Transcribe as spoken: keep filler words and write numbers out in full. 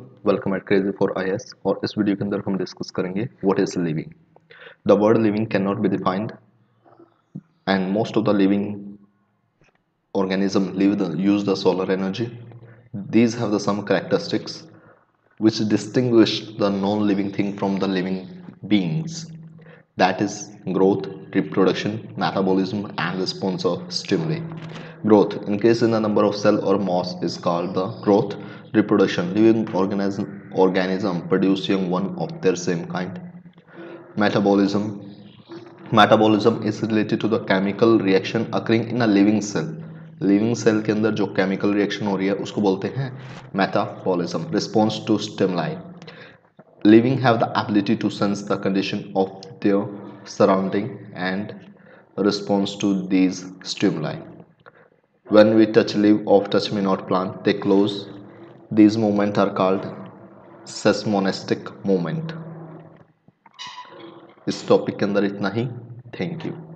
Welcome at crazy for I S. और इस video के अंदर हम डिस्कस करेंगे what is living. The word living can not be defined and most of the living organism live the, use the solar energy. These have the some characteristics which distinguish the non-living thing from the living beings, that is growth, reproduction, metabolism and response of stimuli. Growth increase in the number of cell or mass is called the growth. Reproduction, living organism organism produce young one of their same kind. Metabolism, metabolism is related to the chemical reaction occurring in a living cell. Living cell के अंदर जो chemical reaction हो रही है उसको बोलते हैं metabolism. Response to stimuli, living have the ability to sense the condition of their surrounding and response to these stimuli. When we touch leaf of touch me not plant, they close. These movements are called seismonistic movement. इस topic के अंदर इतना ही. Thank you.